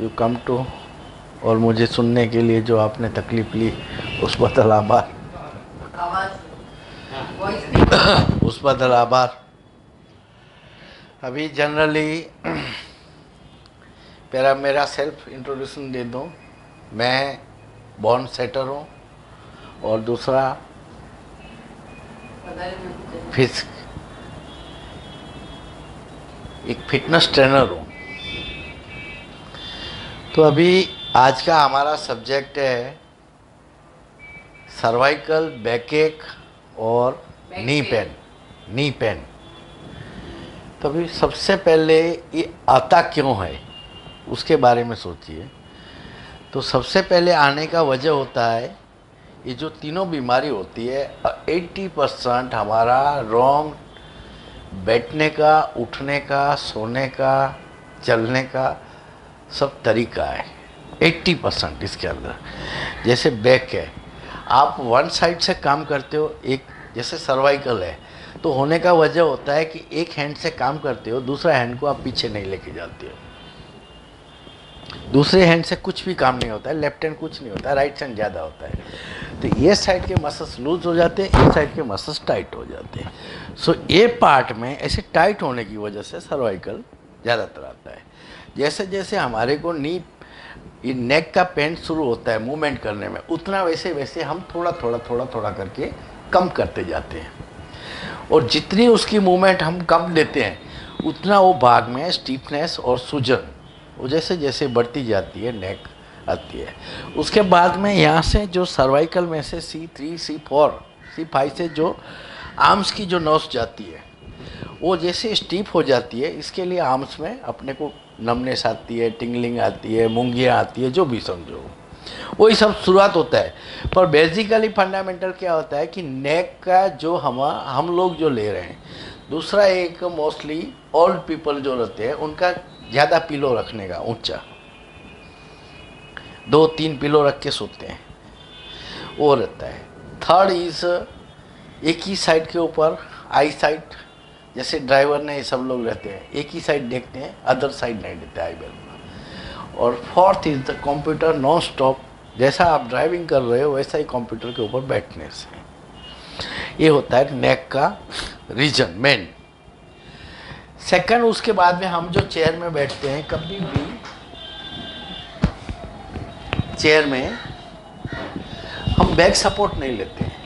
You come to, और मुझे सुनने के लिए जो आपने तकलीफ ली उस बदल आभार। उस बदल आभार। अभी जनरली मेरा सेल्फ इंट्रोडक्शन दे दूँ। मैं बॉर्न सेटर हूँ और दूसरा एक फिटनेस ट्रेनर हूँ। तो अभी आज का हमारा सब्जेक्ट है सर्वाइकल बैकएक और नी पेन। तो अभी सबसे पहले ये आता क्यों है उसके बारे में सोचिए। तो सबसे पहले आने का वजह होता है ये जो तीनों बीमारी होती है 80% हमारा रॉन्ग बैठने का, उठने का, सोने का, चलने का सब तरीका है। 80% इसके अंदर। जैसे बैक है, आप वन साइड से काम करते हो, एक जैसे सर्वाइकल है तो होने का वजह होता है कि एक हैंड से काम करते हो, दूसरा हैंड को आप पीछे नहीं लेके जाते हो। दूसरे हैंड से कुछ भी काम नहीं होता है, लेफ्ट हैंड कुछ नहीं होता है, राइट हैंड ज़्यादा होता है। तो ये साइड के मसल्स लूज हो जाते हैं, ये साइड के मसल्स टाइट हो जाते हैं। सो ये पार्ट में ऐसे टाइट होने की वजह से सर्वाइकल ज़्यादातर आता है। जैसे जैसे हमारे को ये नेक का पेन शुरू होता है मूवमेंट करने में, उतना वैसे वैसे हम थोड़ा थोड़ा करके कम करते जाते हैं। और जितनी उसकी मूवमेंट हम कम देते हैं उतना वो भाग में स्टीफनेस और सूजन वो जैसे जैसे बढ़ती जाती है, नेक आती है। उसके बाद में यहाँ से जो सर्वाइकल में से C3, C4, C5 से जो आर्म्स की जो नस जाती है वो जैसे स्टीफ हो जाती है। इसके लिए आर्म्स में अपने को नमनेस आती है, टिंगलिंग आती है, मूंगियाँ आती है, जो भी समझो वही सब शुरुआत होता है। पर बेसिकली फंडामेंटल क्या होता है कि नेक का जो हम लोग जो ले रहे हैं, दूसरा एक मोस्टली ओल्ड पीपल जो रहते हैं उनका ज़्यादा पिलो रखने का, ऊंचा 2-3 पिलो रख के सोते हैं वो रहता है। थर्ड इज एक ही साइड के ऊपर आई साइड, जैसे ड्राइवर ने ये सब लोग रहते हैं एक ही साइड देखते हैं, अदर साइड नहीं देखते आई बेल। और fourth is the computer non stop, जैसा आप ड्राइविंग कर रहे हो वैसा ही कंप्यूटर के ऊपर बैठने से। ये होता है नेक का रीजन मेन। सेकंड, उसके बाद में हम जो चेयर में बैठते हैं, कभी भी चेयर में हम बैक सपोर्ट नहीं लेते हैं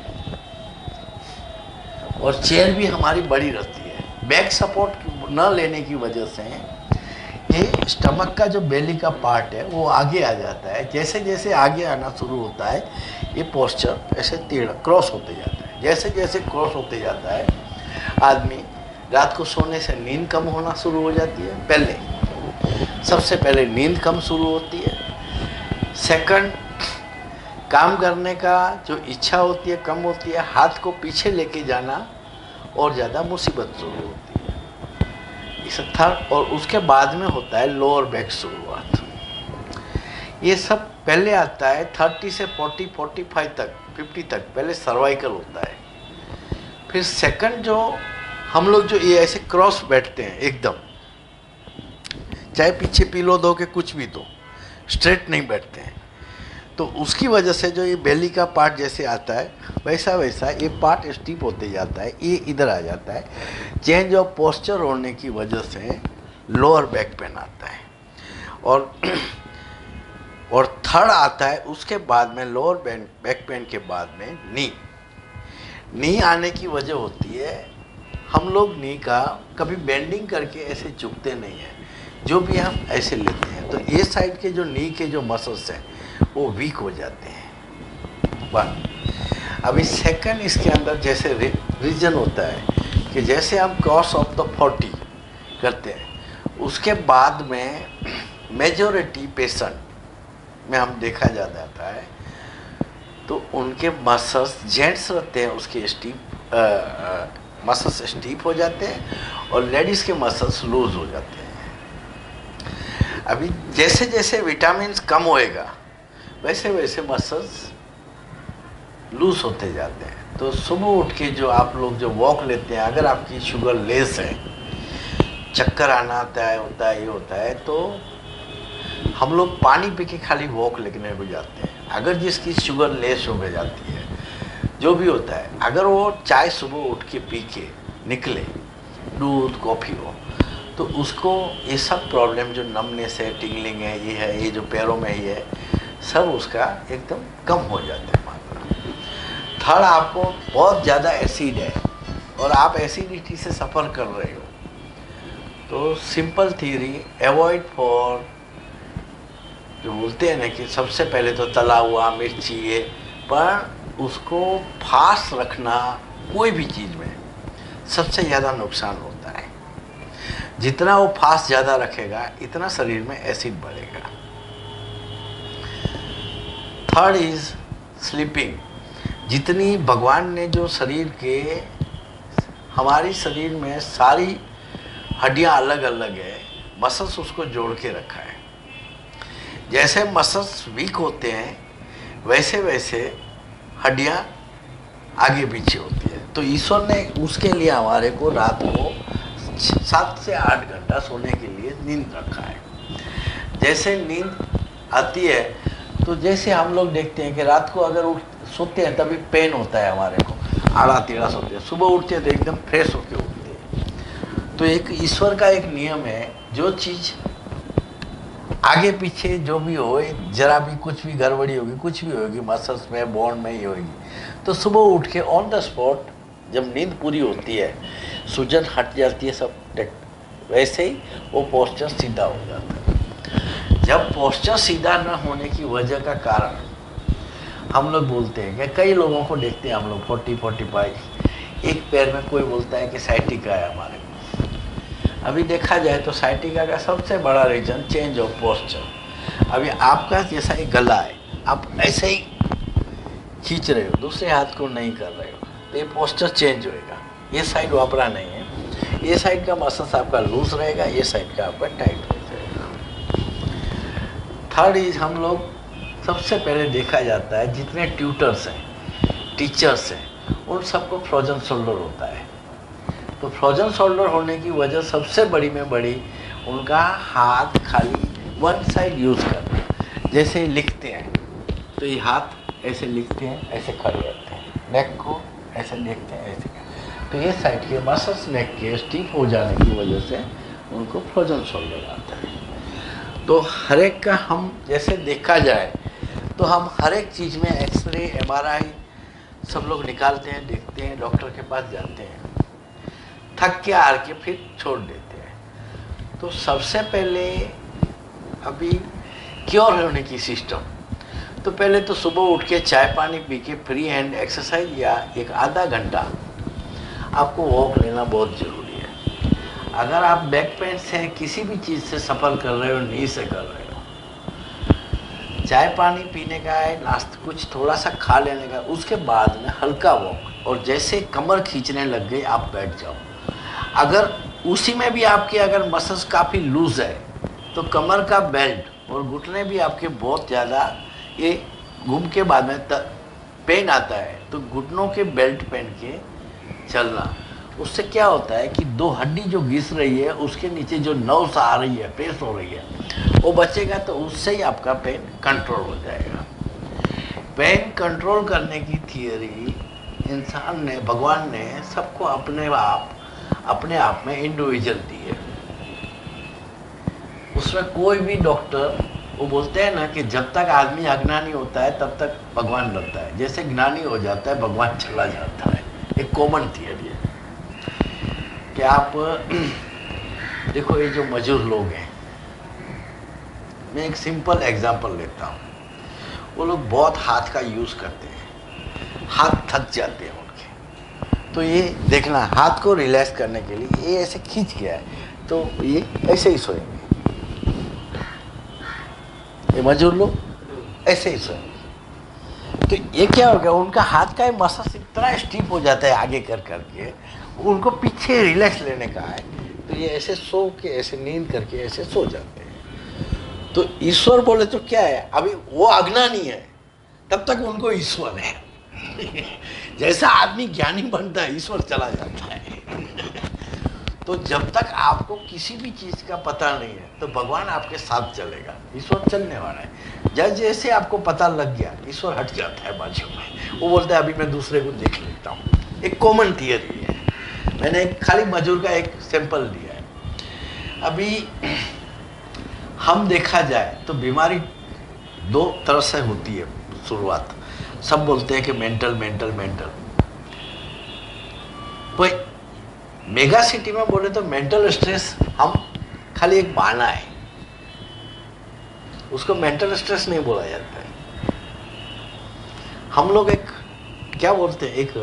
और चेयर भी हमारी बड़ी रहती है। बैक सपोर्ट न लेने की वजह से ये स्टमक का जो बेली का पार्ट है वो आगे आ जाता है। जैसे जैसे आगे आना शुरू होता है ये पोस्चर ऐसे टेढ़ा क्रॉस होते जाता है। जैसे जैसे क्रॉस होते जाता है आदमी रात को सोने से नींद कम होना शुरू हो जाती है। सबसे पहले नींद कम शुरू होती है। सेकंड, काम करने का जो इच्छा होती है कम होती है, हाथ को पीछे लेके जाना और ज़्यादा मुसीबत शुरू होती है। इस थर्ड, और उसके बाद में होता है लोअर बैक शुरुआत। ये सब पहले आता है 30 से 40, 45 तक, 50 तक पहले सर्वाइकल होता है। फिर सेकंड जो हम लोग जो ये ऐसे क्रॉस बैठते हैं एकदम, चाहे पीछे पिलो दो के कुछ भी दो, स्ट्रेट नहीं बैठते हैं, तो उसकी वजह से जो ये बेली का पार्ट जैसे आता है वैसा वैसा ये पार्ट स्टीप होते जाता है, ये इधर आ जाता है। चेंज ऑफ पोस्चर होने की वजह से लोअर बैक पेन आता है। और थर्ड आता है उसके बाद में लोअर बैक पेन के बाद में नी आने की वजह होती है हम लोग नी का कभी बेंडिंग करके ऐसे झुकते नहीं हैं, जो भी हम ऐसे लेते हैं तो ये साइड के जो नी के जो मसल्स हैं वो वीक हो जाते हैं। वन, अभी सेकंड इसके अंदर जैसे रीजन होता है कि जैसे हम क्रॉस ऑफ द 40 करते हैं उसके बाद में मेजॉरिटी पेशेंट में हम देखा जाता है तो उनके मसल्स जेंट्स रहते हैं उसके मसल्स स्टीप हो जाते हैं और लेडीज़ के मसल्स लूज हो जाते हैं। अभी जैसे जैसे विटामिन्स कम होएगा वैसे वैसे मसल्स लूज होते जाते हैं। तो सुबह उठ के जो आप लोग जो वॉक लेते हैं, अगर आपकी शुगर लेस है, चक्कर आना होता है ये होता है, तो हम लोग पानी पी के खाली वॉक लेने भी जाते हैं। अगर जिसकी शुगर लेस हो जाती है, जो भी होता है, अगर वो चाय सुबह उठ के पी के निकले, दूध कॉफ़ी हो, तो उसको ये सब प्रॉब्लम जो नमनेस है, टिंगलिंग है, ये जो पैरों में ही है, सब उसका एकदम कम हो जाता है मात्रा। थर्ड, आपको बहुत ज़्यादा एसिड है और आप एसिडिटी से सफ़र कर रहे हो, तो सिंपल थ्योरी, अवॉइड फॉर, जो बोलते हैं ना कि सबसे पहले तो तला हुआ, मिर्ची है, पर उसको फास्ट रखना कोई भी चीज़ में सबसे ज़्यादा नुकसान होता है। जितना वो फास्ट ज़्यादा रखेगा, इतना शरीर में एसिड बढ़ेगा। Third is sleeping. जितनी भगवान ने जो शरीर के, हमारी शरीर में सारी हड्डियां अलग अलग है, मसल्स उसको जोड़ के रखा है। जैसे मसल्स वीक होते हैं, वैसे वैसे हड्डियां आगे पीछे होती है। तो ईश्वर ने उसके लिए हमारे को रात को 7 से 8 घंटा सोने के लिए नींद रखा है। जैसे नींद आती है, तो जैसे हम लोग देखते हैं कि रात को अगर सोते हैं तभी पेन होता है हमारे को, आड़ा टेढ़ा सोते हैं, सुबह उठते हैं तो एकदम फ्रेश होके उठते हैं। तो एक ईश्वर का एक नियम है, जो चीज़ आगे पीछे जो भी हो, जरा भी कुछ भी गड़बड़ी होगी, कुछ भी होगी, मसल्स में, बोन में ही होगी, तो सुबह उठ के ऑन द स्पॉट जब नींद पूरी होती है, सूजन हट जाती है सब, वैसे ही वो पोस्चर सीधा हो जाता है। जब पोस्चर सीधा न होने की वजह का कारण हम लोग बोलते हैं कि कई लोगों को देखते हैं हम लोग 40-45, एक पैर में कोई बोलता है कि साइटिका है हमारे को। अभी देखा जाए तो साइटिका का सबसे बड़ा रीजन चेंज ऑफ पोस्चर। अभी आपका जैसा एक गला है, आप ऐसे ही खींच रहे हो, दूसरे हाथ को नहीं कर रहे हो, तो ये पोस्चर चेंज होएगा। ये साइड वापरा नहीं है, ये साइड का मसल्स आपका लूज रहेगा, ये साइड का आपका टाइट हो जाएगा। थर्ड इज, हम लोग सबसे पहले देखा जाता है जितने ट्यूटर्स हैं, टीचर्स हैं, उन सबको फ्रोजन शोल्डर होता है। तो फ्रोजन शोल्डर होने की वजह सबसे बड़ी में बड़ी, उनका हाथ खाली वन साइड यूज़ करना। जैसे लिखते हैं तो ये हाथ ऐसे लिखते हैं, ऐसे खड़े रहते हैं, नेक को ऐसे देखते हैं, ऐसे, तो ये साइड के मसल्स नेक के स्टिफ हो जाने की वजह से उनको फ्रोजन शोल्डर आता है। तो हर एक का हम जैसे देखा जाए तो हम हर एक चीज़ में एक्सरे, एमआरआई सब लोग निकालते हैं, देखते हैं, डॉक्टर के पास जाते हैं, थक के हार के फिर छोड़ देते हैं। तो सबसे पहले अभी क्योर होने की सिस्टम, तो पहले तो सुबह उठ के चाय पानी पी के फ्री हैंड एक्सरसाइज या एक आधा घंटा आपको वॉक लेना बहुत ज़रूरी है। अगर आप बैक पेन से, किसी भी चीज़ से सफ़र कर रहे हो, नी से कर रहे हो, चाय पानी पीने का है, नाश्ता कुछ थोड़ा सा खा लेने का, उसके बाद में हल्का वॉक, और जैसे कमर खींचने लग गई आप बैठ जाओ। अगर उसी में भी आपके अगर मसल्स काफ़ी लूज है, तो कमर का बेल्ट और घुटने भी आपके बहुत ज़्यादा, ये घूम के बाद में पेन आता है, तो घुटनों के बेल्ट पहन के चलना, उससे क्या होता है कि दो हड्डी जो घिस रही है, उसके नीचे जो नर्व्स आ रही है, प्रेस हो रही है, वो बचेगा, तो उससे ही आपका पेन कंट्रोल हो जाएगा। पेन कंट्रोल करने की थियरी इंसान ने, भगवान ने सबको अपने आप में इंडिविजुअल दी है। उसमें कोई भी डॉक्टर, वो बोलते हैं ना कि जब तक आदमी अज्ञानी होता है तब तक भगवान लगता है, जैसे ज्ञानी हो जाता है भगवान चला जाता है। एक कॉमन थियरी है कि आप देखो, ये जो मजदूर लोग हैं, मैं एक सिंपल एग्जांपल लेता हूँ, वो लोग बहुत हाथ का यूज़ करते हैं, हाथ थक जाते हैं उनके, तो ये देखना, हाथ को रिलैक्स करने के लिए ये ऐसे खींच गया है, तो ये ऐसे ही सोएंगे, ये मजदूर लोग ऐसे ही सोएंगे। तो ये क्या हो गया, उनका हाथ का मसल इतना स्टिफ हो जाता है आगे कर करके, उनको पीछे रिलैक्स लेने का है, तो ये ऐसे सो के, ऐसे नींद करके ऐसे सो जाते हैं। तो ईश्वर बोले तो क्या है, अभी वो अज्ञानी है तब तक उनको ईश्वर है। जैसा आदमी ज्ञानी बनता है, ईश्वर चला जाता है। तो जब तक आपको किसी भी चीज का पता नहीं है तो भगवान आपके साथ चलेगा, ईश्वर चलने वाला है। जब जैसे आपको पता लग गया ईश्वर हट जाता है बाजू में, वो बोलता है अभी मैं दूसरे को देख लेता हूँ। एक कॉमन थियरी है, मैंने एक खाली मजूर का एक सैंपल लिया है। अभी हम देखा जाए तो बीमारी दो तरह से होती है शुरुआत। सब बोलते हैं कि मेंटल मेंटल मेंटल, कोई मेगा सिटी में बोले तो मेंटल स्ट्रेस हम खाली एक बहाना है, उसको मेंटल स्ट्रेस नहीं बोला जाता है। हम लोग एक क्या बोलते हैं, एक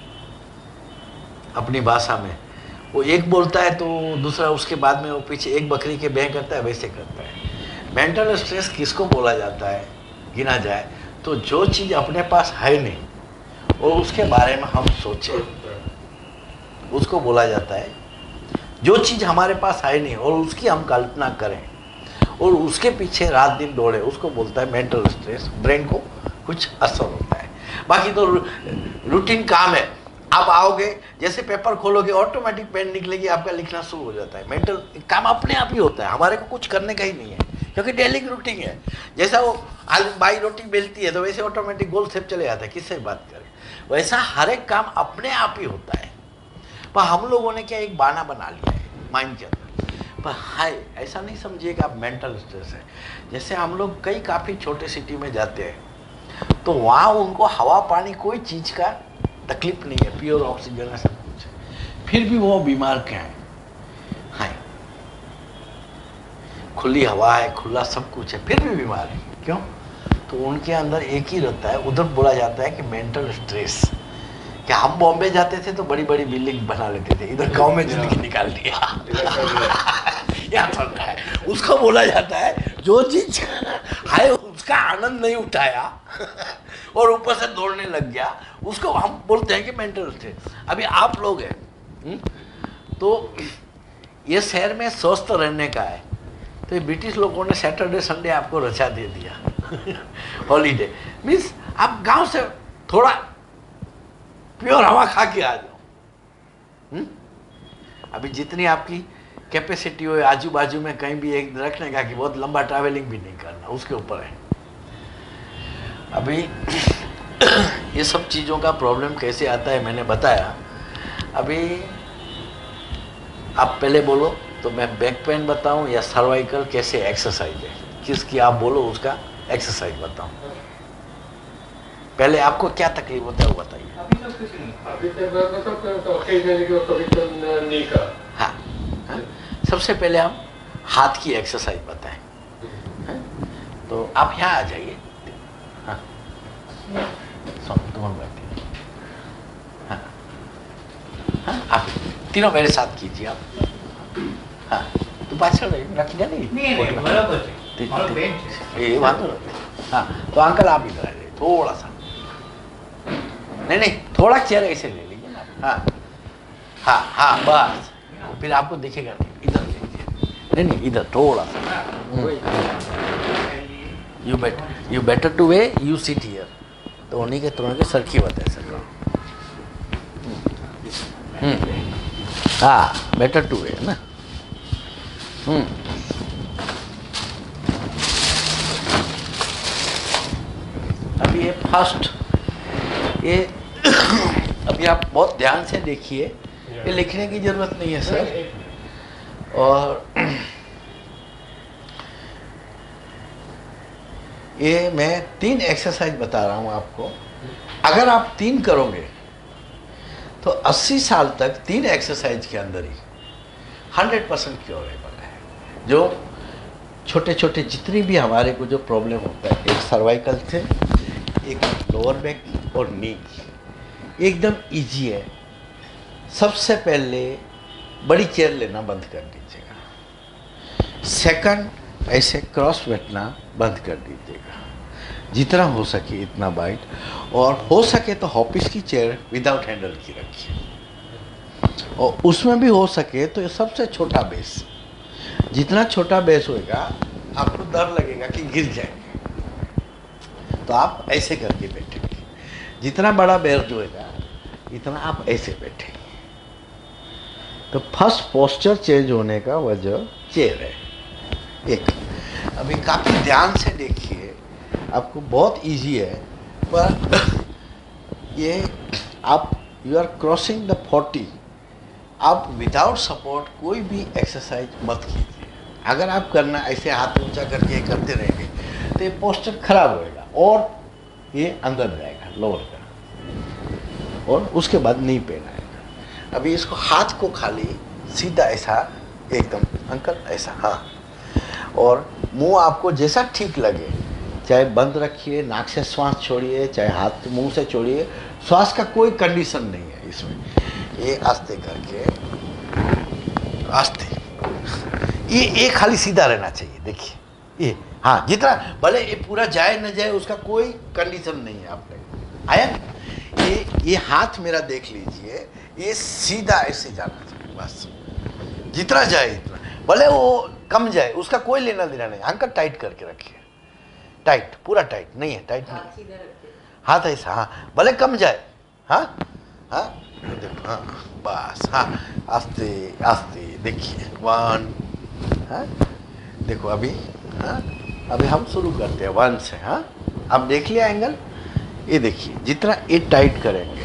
अपनी भाषा में वो एक बोलता है तो दूसरा उसके बाद में वो पीछे एक बकरी के बैं करता है, वैसे करता है। मेंटल स्ट्रेस किसको बोला जाता है गिना जाए तो जो चीज़ अपने पास है नहीं और उसके बारे में हम सोचें, उसको बोला जाता है। जो चीज़ हमारे पास है नहीं और उसकी हम कल्पना करें और उसके पीछे रात दिन दौड़े, उसको बोलता है मेंटल स्ट्रेस। ब्रेन को कुछ असर होता है। बाकी तो रूटीन काम है, आप आओगे जैसे पेपर खोलोगे ऑटोमेटिक पेन निकलेगी, आपका लिखना शुरू हो जाता है। मेंटल काम अपने आप ही होता है, हमारे को कुछ करने का ही नहीं है क्योंकि डेली रूटीन है। जैसा वो बाई रोटी बेलती है तो वैसे ऑटोमेटिक गोल सेप चले जाता है, किससे बात करें, वैसा हर एक काम अपने आप ही होता है। पर हम लोगों ने क्या एक बहाना बना लिया है माइंड के अंदर। पर हाय ऐसा नहीं समझिए कि आप मेंटल स्ट्रेस है। जैसे हम लोग कई काफ़ी छोटे सिटी में जाते हैं तो वहाँ उनको हवा पानी कोई चीज़ का तकलीफ नहीं है, प्योर ऑक्सीजन है, सब कुछ है, फिर भी वो बीमार क्या है। हाय खुली हवा है, खुला सब कुछ है, फिर भी बीमार है। क्यों? तो उनके अंदर एक ही रहता है, उधर बोला जाता है कि मेंटल स्ट्रेस। क्या हम बॉम्बे जाते थे तो बड़ी बड़ी बिल्डिंग बना लेते थे, इधर गांव में जिंदगी निकाल दिया यहाँ चल रहा है। उसको बोला जाता है जो चीज है उसका आनंद नहीं उठाया और ऊपर से दौड़ने लग गया, उसको हम बोलते हैं कि मेंटल स्ट्रेस। अभी आप लोग हैं तो ये शहर में स्वस्थ रहने का है, तो ये ब्रिटिश लोगों ने सैटरडे संडे आपको रजा दे दिया हॉलीडे। मीन्स आप गांव से थोड़ा प्योर हवा खा के आ जाओ। अभी जितनी आपकी कैपेसिटी हो आजू बाजू में कहीं भी एक रखने का कि बहुत लंबा ट्रैवलिंग भी नहीं करना, उसके ऊपर है। अभी ये सब चीज़ों का प्रॉब्लम कैसे आता है मैंने बताया। अभी आप पहले बोलो तो मैं बैक पेन बताऊं या सर्वाइकल कैसे एक्सरसाइज है, किसकी आप बोलो उसका एक्सरसाइज बताऊं। पहले आपको क्या तकलीफ होता है वो बताइए। हाँ, हाँ सबसे पहले हम हाथ की एक्सरसाइज बताएं। हाँ? तो आप यहाँ आ जाइए। हाँ तुम बैठिए। हाँ हाँ आप तीनों मेरे साथ कीजिए आप। हाँ तू पाछड़ रखी जा नहीं ये बात हो। हाँ तो अंकल आप इधर आ जाइए थोड़ा सा, नहीं थोड़ा चेयर ऐसे ले लीजिए ना। हाँ हाँ हाँ बस, फिर आपको दिखेगा नहीं, इधर लीजिए। नहीं इधर थोड़ा सा। You better to way you sit here, तो उन्हीं के तुरंत के सरखी बता सको। हाँ बेटर टू वे ना। अभी ये फर्स्ट ये अभी आप बहुत ध्यान से देखिए, ये लिखने की जरूरत नहीं है सर। और ये मैं 3 एक्सरसाइज बता रहा हूँ आपको, अगर आप 3 करोगे तो 80 साल तक 3 एक्सरसाइज के अंदर ही 100% क्योरेबल है। जो छोटे छोटे जितनी भी हमारे को जो प्रॉब्लम होता है, एक सर्वाइकल से, एक लोअर बैक और नी, एकदम इजी है। सबसे पहले बड़ी चेयर लेना बंद कर दीजिएगा। सेकंड, ऐसे क्रॉस बैठना बंद कर दीजिएगा, जितना हो सके इतना बाइट, और हो सके तो ऑफिस की चेयर विदाउट हैंडल की रखिए, और उसमें भी हो सके तो ये सबसे छोटा बेस। जितना छोटा बेस होएगा आपको डर लगेगा कि गिर जाएंगे, तो आप ऐसे करके बैठेंगे। जितना बड़ा बेस होएगा इतना आप ऐसे बैठेंगे। तो फर्स्ट पोस्चर चेंज होने का वजह चेयर है। एक अभी काफ़ी ध्यान से देखिए, आपको बहुत इजी है, पर ये आप यू आर क्रॉसिंग द 40, आप विदाउट सपोर्ट कोई भी एक्सरसाइज मत कीजिए। अगर आप करना ऐसे हाथ ऊंचा करके करते रहेंगे तो ये पोस्चर खराब होएगा और ये अंदर जाएगा लोअर का, और उसके बाद नी पेन आएगा। अभी इसको हाथ को खाली सीधा ऐसा एकदम अंकल ऐसा, हाँ, और मुंह आपको जैसा ठीक लगे, चाहे बंद रखिए, नाक से श्वास छोड़िए, चाहे हाथ मुंह से छोड़िए, श्वास का कोई कंडीशन नहीं है इसमें। ये आस्ते करके आस्ते, ये खाली सीधा रहना चाहिए। देखिए ये, हाँ, जितना भले ये पूरा जाए न जाए उसका कोई कंडीशन नहीं है। आपने आया ये हाथ मेरा देख लीजिए, ये सीधा ऐसे जाना चाहिए बस, जितना जाए इतना, भले वो कम जाए उसका कोई लेना देना नहीं। अंकल टाइट करके रखिए, टाइट, पूरा टाइट नहीं है, टाइट नहीं, हाथ ऐसा, हाँ, भले कम जाए, हाँ हाँ, देखो, हाँ बस, हाँ, आस्ते आस्ते देखिए, 1, हाँ, देखो अभी, हाँ, अभी हम शुरू करते हैं 1 से, हाँ, अब देख लिया एंगल, ये देखिए जितना ये टाइट करेंगे,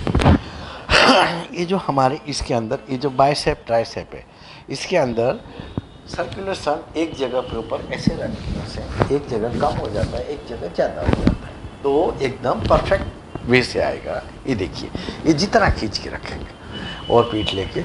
ये जो हमारे इसके अंदर ये जो बाइसेप ट्राइसेप है, इसके अंदर सर्कुलेशन एक जगह पे ऊपर ऐसे रखने से एक जगह कम हो जाता है, एक जगह ज़्यादा हो जाता है, तो एकदम परफेक्ट वे से आएगा। ये देखिए, ये जितना खींच के रखेंगे और पीठ लेके,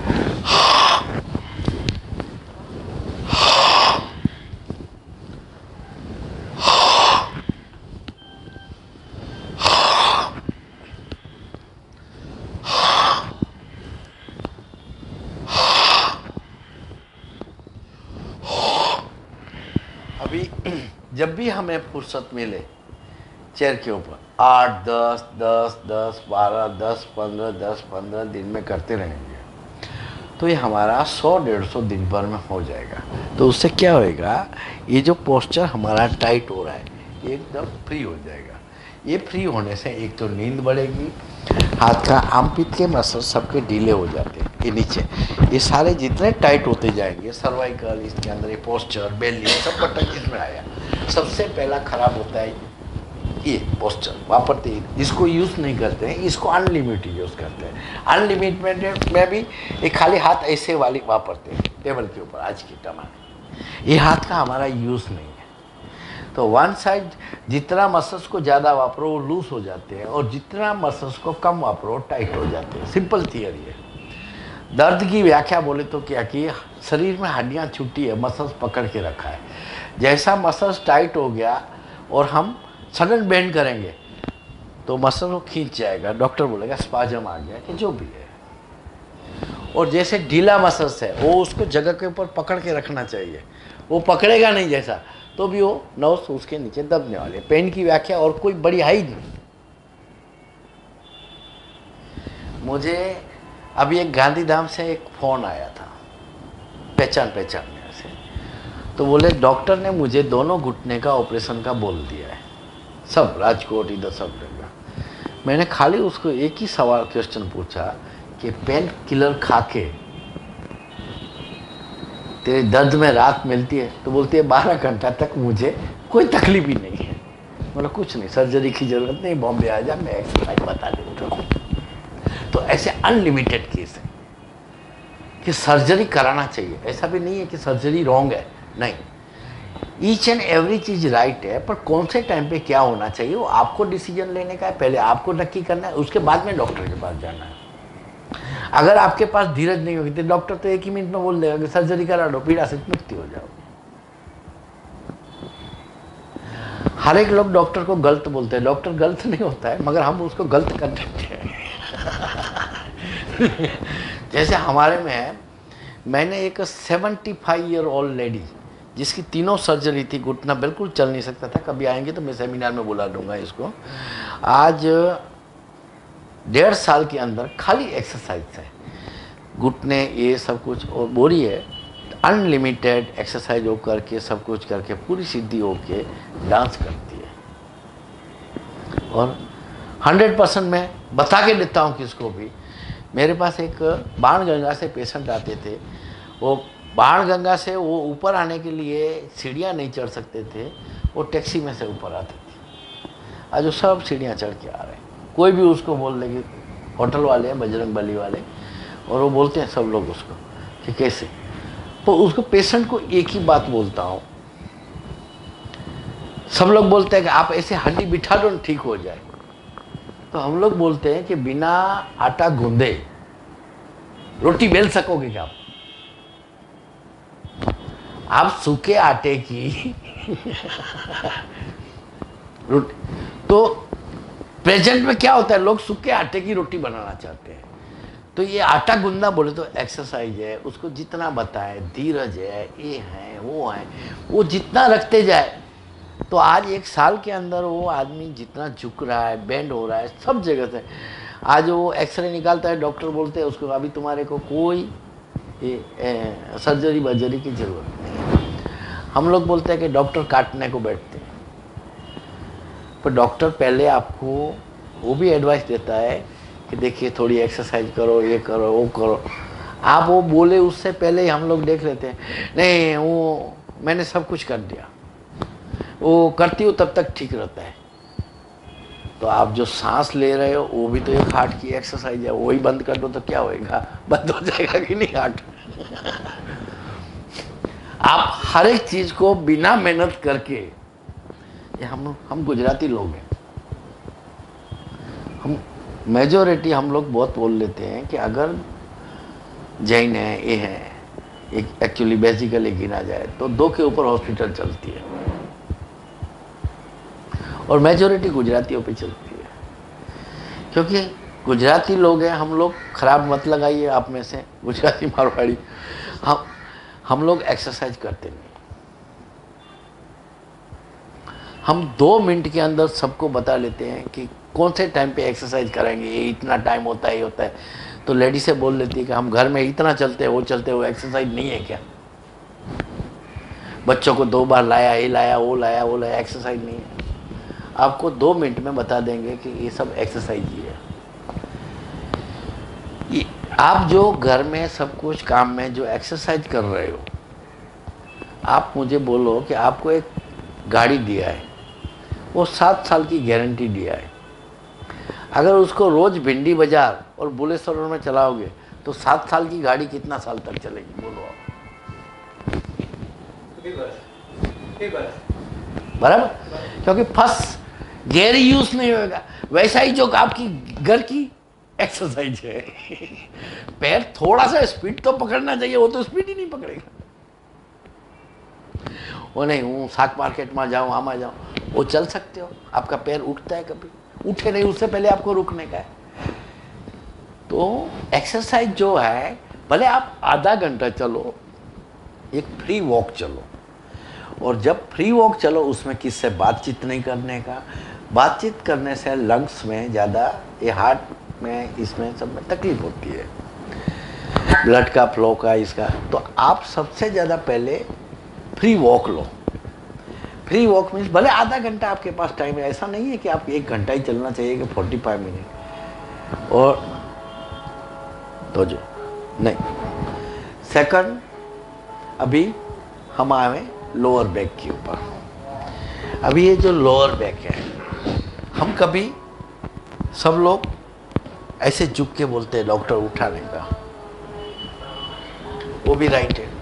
अभी जब भी हमें फुर्सत मिले चेयर के ऊपर 8, 10, 10, 10, 12, 10, 15, 10, 15 दिन में करते रहेंगे तो ये हमारा 100-150 दिन भर में हो जाएगा। तो उससे क्या होएगा, ये जो पोस्चर हमारा टाइट हो रहा है ये एकदम फ्री हो जाएगा। ये फ्री होने से एक तो नींद बढ़ेगी, हाथ का आर्मपिट के मसल सबके ढीले हो जाते हैं, ये नीचे ये सारे जितने टाइट होते जाएंगे, सर्वाइकल, इसके अंदर ये पोस्चर, बेली, सब बटन इसमें आया। सबसे पहला खराब होता है ये पोस्चर, वापरते इसको यूज़ नहीं करते हैं, इसको अनलिमिटेड यूज़ करते हैं। अनलिमिटेड में भी एक खाली हाथ ऐसे वाली वापरते हैं टेबल के ऊपर आज के जमाने, ये हाथ का हमारा यूज़ नहीं है। तो वन साइड जितना मसल्स को ज़्यादा वापरो वो लूज हो जाते हैं, और जितना मसल्स को कम वापरो टाइट हो जाते हैं। सिंपल थियरी है। दर्द की व्याख्या बोले तो क्या कि शरीर में हड्डियाँ छूटी है, मसल्स पकड़ के रखा है। जैसा मसल्स टाइट हो गया और हम सडन बेंड करेंगे तो मसल को खींच जाएगा, डॉक्टर बोलेगा स्पाजम आ गया कि जो भी है। और जैसे ढीला मसल्स है वो उसको जगह के ऊपर पकड़ के रखना चाहिए, वो पकड़ेगा नहीं जैसा तो भी वो नर्व्स उसके नीचे दबने वाले। पेन की व्याख्या और कोई बड़ी है ही नहीं। मुझे अभी एक गांधीधाम से एक फ़ोन आया था, पहचान में से, तो बोले डॉक्टर ने मुझे दोनों घुटने का ऑपरेशन का बोल दिया है, सब राजकोट इधर सब जगह। मैंने खाली उसको एक ही सवाल क्वेश्चन पूछा कि पेन किलर खा के तेरे दर्द में राहत मिलती है? तो बोलती है 12 घंटा तक मुझे कोई तकलीफ ही नहीं है। मतलब कुछ नहीं, सर्जरी की ज़रूरत नहीं, बॉम्बे आ जा, मैं एक्सरसाइज बता देता हूँ। तो ऐसे अनलिमिटेड केस है कि सर्जरी कराना चाहिए। ऐसा भी नहीं है कि सर्जरी रॉन्ग है, नहीं, ईच एंड एवरी चीज़ राइट है, पर कौन से टाइम पे क्या होना चाहिए वो आपको डिसीजन लेने का है। पहले आपको नक्की करना है, उसके बाद में डॉक्टर के पास जाना है। अगर आपके पास धीरज नहीं होगी तो डॉक्टर तो एक ही मिनट में बोल देगा कि सर्जरी करा दो, पीड़ा से मुक्ति हो जाओ। हर एक लोग डॉक्टर को गलत बोलते हैं, डॉक्टर गलत नहीं होता है, मगर हम उसको गलत कर देते हैं। जैसे हमारे में है, मैंने एक 75 ईयर ओल्ड लेडी जिसकी तीनों सर्जरी थी, घुटना बिल्कुल चल नहीं सकता था, कभी आएंगे तो मैं सेमिनार में बुला दूंगा इसको। आज 1.5 साल के अंदर खाली एक्सरसाइज है, घुटने ये सब कुछ, और बोरी है अनलिमिटेड एक्सरसाइज हो करके सब कुछ करके पूरी सीधी होके डांस करती है। और 100% मैं बता के देता हूँ किसको भी मेरे पास एक बाणगंगा से पेशेंट आते थे। वो बाणगंगा से वो ऊपर आने के लिए सीढ़ियाँ नहीं चढ़ सकते थे, वो टैक्सी में से ऊपर आते थे। आज वो सब सीढ़ियाँ चढ़ के आ रहे हैं। कोई भी उसको बोल देंगे, होटल वाले हैं बजरंग बली वाले, और वो बोलते हैं सब लोग उसको कि कैसे। तो उसको पेशेंट को एक ही बात बोलता हूँ, सब लोग बोलते हैं कि आप ऐसे हड्डी बिठा दो ठीक हो जाए, तो हम लोग बोलते हैं कि बिना आटा गूंदे रोटी बेल सकोगे क्या आप सूखे आटे की रोटी। तो प्रेजेंट में क्या होता है, लोग सूखे आटे की रोटी बनाना चाहते हैं। तो ये आटा गूंदना बोले तो एक्सरसाइज है, उसको जितना बताए, धीरज है, ये है वो है, वो जितना रखते जाए तो आज 1 साल के अंदर वो आदमी जितना झुक रहा है, बेंड हो रहा है सब जगह से। आज वो एक्सरे निकालता है, डॉक्टर बोलते हैं उसको अभी तुम्हारे को कोई सर्जरी बर्जरी की जरूरत नहीं है। हम लोग बोलते हैं कि डॉक्टर काटने को बैठते हैं, पर डॉक्टर पहले आपको वो भी एडवाइस देता है कि देखिए थोड़ी एक्सरसाइज करो, ये करो वो करो। आप वो बोले उससे पहले ही हम लोग देख लेते हैं, नहीं वो मैंने सब कुछ कर दिया, वो करती हूँ तब तक ठीक रहता है। तो आप जो सांस ले रहे हो वो भी तो एक हार्ट की एक्सरसाइज है, वही बंद कर दो तो क्या होएगा, बंद हो जाएगा कि नहीं हार्ट। आप हर एक चीज को बिना मेहनत करके, ये हम गुजराती लोग हैं, हम मेजोरिटी हम लोग बहुत बोल लेते हैं कि अगर जैन है ये है, एक एक्चुअली बेसिकली गिना जाए तो 2 के ऊपर हॉस्पिटल चलती है और मेजोरिटी गुजरातियों पे चलती है, क्योंकि गुजराती लोग हैं हम लोग। खराब मत लगाइए आप में से गुजराती मारवाड़ी, हम लोग एक्सरसाइज करते नहीं। हम 2 मिनट के अंदर सबको बता लेते हैं कि कौन से टाइम पे एक्सरसाइज करेंगे, ये इतना टाइम होता है, ये होता है। तो लेडी से बोल लेती है कि हम घर में इतना चलते हैं, वो चलते हैं, वो एक्सरसाइज नहीं है क्या। बच्चों को 2 बार लाया, ये लाया, वो लाया, वो लाया, एक्सरसाइज नहीं है। आपको 2 मिनट में बता देंगे कि ये सब एक्सरसाइज ही है। आप जो घर में सब कुछ काम में जो एक्सरसाइज कर रहे हो, आप मुझे बोलो कि आपको एक गाड़ी दिया है, वो 7 साल की गारंटी दिया है। अगर उसको रोज भिंडी बाजार और बुलेसरों में चलाओगे तो 7 साल की गाड़ी कितना साल तक चलेगी बोलो आप। बराबर, क्योंकि फर्स्ट गेयर यूज नहीं होगा। वैसा ही जो आपकी घर की एक्सरसाइज है, पैर थोड़ा सा स्पीड तो पकड़ना चाहिए, वो तो स्पीड ही नहीं पकड़ेगा। वो नहीं हूँ शाक मार्केट में जाऊँ, आमा जाऊँ, वो चल सकते हो, आपका पैर उठता है, कभी उठे नहीं, उससे पहले आपको रुकने का है। तो एक्सरसाइज जो है, भले आप आधा घंटा चलो, एक फ्री वॉक चलो, और जब फ्री वॉक चलो उसमें किससे बातचीत नहीं करने का। बातचीत करने से लंग्स में ज़्यादा, ये हार्ट में, इसमें सब में तकलीफ होती है, ब्लड का फ्लो का, इसका। तो आप सबसे ज़्यादा पहले फ्री वॉक लो। फ्री वॉक मीन्स भले आधा घंटा आपके पास टाइम है, ऐसा नहीं है कि आप 1 घंटा ही चलना चाहिए कि 45 मिनट और तो जो नहीं। सेकंड, अभी हम आए लोअर बैक के ऊपर। अभी ये जो लोअर बैक है, हम कभी सब लोग ऐसे झुक के बोलते हैं डॉक्टर उठाने का, वो भी राइट है।